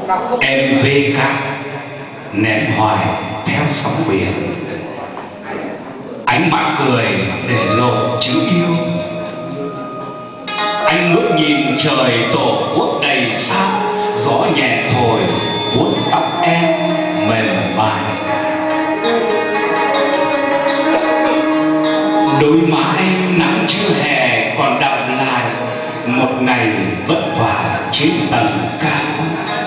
Em về cát ném hoài theo sóng biển, ánh mắt cười để lộ chữ yêu. Anh ngước nhìn trời tổ quốc đầy sao, gió nhẹ thổi vuốt tóc em mềm mại. Đôi má em nắng chưa hè còn đọng lại một ngày vất vả trên tầng cao.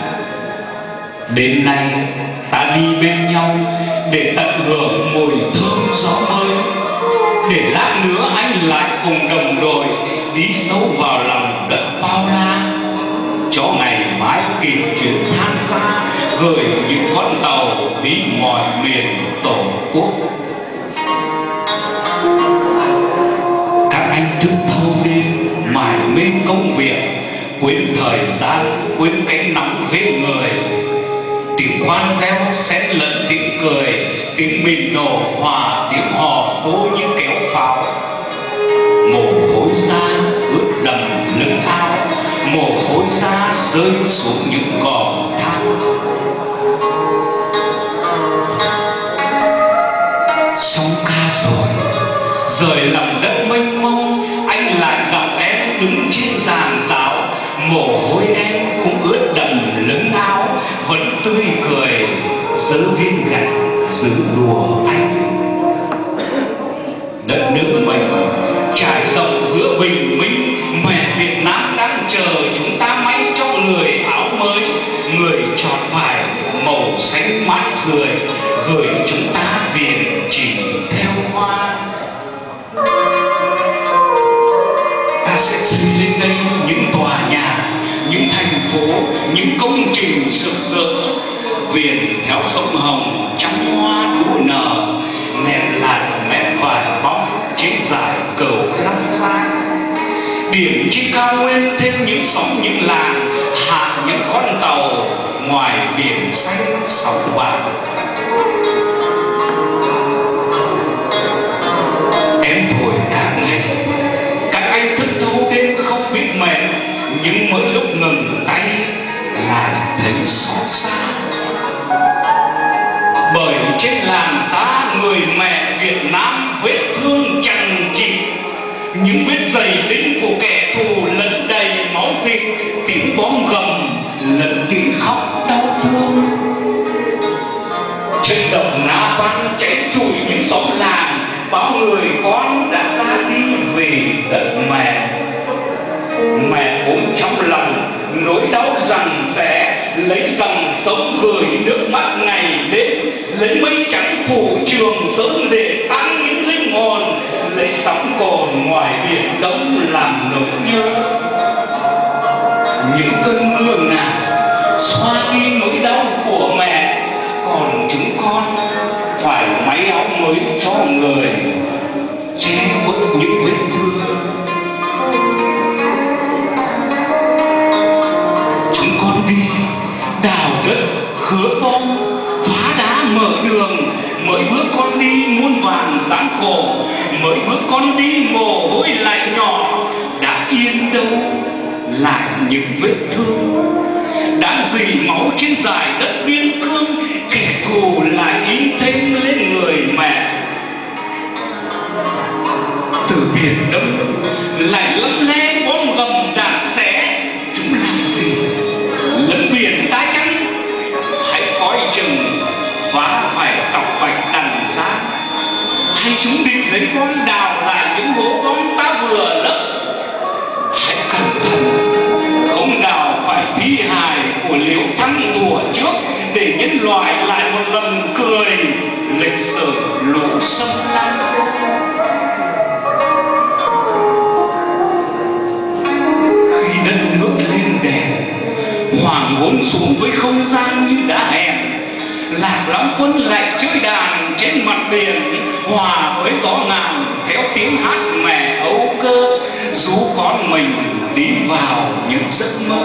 Đến nay ta đi bên nhau để tận hưởng mùi thơm gió mới, để lát nữa anh lại cùng đồng đội đi sâu vào lòng đất bao la, cho ngày mai kịp chuyến tham gia gửi những con tàu đi mọi miền tổ quốc. Các anh thức thâu đêm mải mê công việc, quên thời gian, quên cái nóng ghê người. Tiếng khoan reo xen lẫn tiếng cười, tiếng mìn nổ hòa tiếng hò dô như kéo pháo. Mồ hôi da ướt đầm lưng áo, mồ hôi da rơi xuống những cỏ thang. Xong ca rồi, rời lòng đất mênh mông, anh lại gặp em đứng trên giàn giáo. Mồ hôi em cũng ướt đầm lưng áo, vẫn tươi cười giơ viên gạch giữ đùa anh. Đất nước mình trải rộng giữa bình minh, mẹ Việt Nam đang chờ chúng ta may cho người áo mới, người tròn vải màu xanh mát rượi, gửi chúng ta viền chỉ theo hoa. Ta sẽ xây lên đây những tòa nhà, những thành phố, những công trình rực rỡ, viền theo sông Hồng trắng hoa đua nở, nẹp lại mẹ vải bóng trên dải cầu Lăng Giang. Điểm trên cao nguyên thêm những sóng những làng, hạ những con tàu ngoài biển xanh sóng bạc. Em thổi cả ngày, các anh thức thâu đêm không biết mệt, nhưng mỗi lúc ngừng tay lại thấy xót xa. Bởi trên làn da người mẹ Việt Nam vết thương chằng chịt, những vết dày đinh của kẻ thù lẫn đầy máu thịt, tiếng bom gầm lẫn tiếng khóc đau thương. Trên đồng Na Văn cháy trụi những xóm làng, bao người con đã ra đi vì đất mẹ. Mẹ ôm trong lòng nỗi đau rằng sẽ lấy dòng sống gửi nước mắt ngày đêm, lấy mây trắng phủ trường sớm để tăng những linh hồn, lấy sóng cồn ngoài biển Đông làm nỗi nhớ. Những cơn mưa ngàn xoa đi nỗi đau của mẹ, còn chúng con phải may áo mới cho người, che khuất những vết thương. Chúng con đi đào đất khứa bom, phá đá mở đường. Mỗi bước con đi muôn vàn gian khổ, mỗi bước con đi mồ hôi lại nhỏ. Đã yên đâu lại những vết thương, đang dì máu trên dải đất biên cương, kẻ thù lại in thêm lên người mẹ. Từ biển Đông lại lấp le bom gầm đạn xé, chúng làm gì lẫn biển đá trắng. Hãy coi chừng và phải tọc bạch đằng ra, hay chúng định lấy bom đào lại những hố bom ta vừa lấp. Hãy cẩn thận không đào phải thi hài của Liễu Thăng thủa trước, để nhân loại lại một lần cười lịch sử lũ xâm lăng. Khi đất nước lên đèn, hoàng hôn xuống với không gian như đã hẹn, Lạc Long Quân lại chơi đàn trên mặt biển, hòa với gió ngàn theo tiếng hát mẹ âu cơ, ru con mình đi vào những giấc mơ.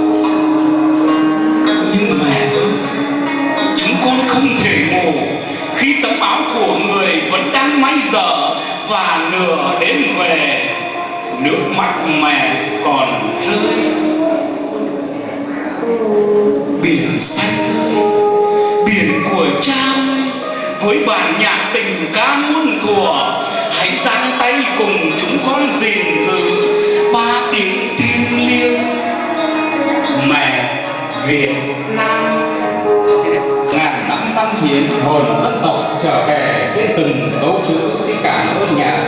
Nhưng mẹ ơi, chúng con không thể ngủ khi tấm áo của người vẫn đang may dở, và nửa đêm về nước mắt mẹ còn rơi. Biển xanh ơi, biển của cha ơi, với bản nhạc tình ca muôn thuở, hãy giang tay cùng chúng con gìn giữ ba tiếng thiêng liêng. Mẹ Việt Nam, ngàn năm văn hiến hồn dân tộc trở về với từng câu chữ. Xin cảm ơn nhà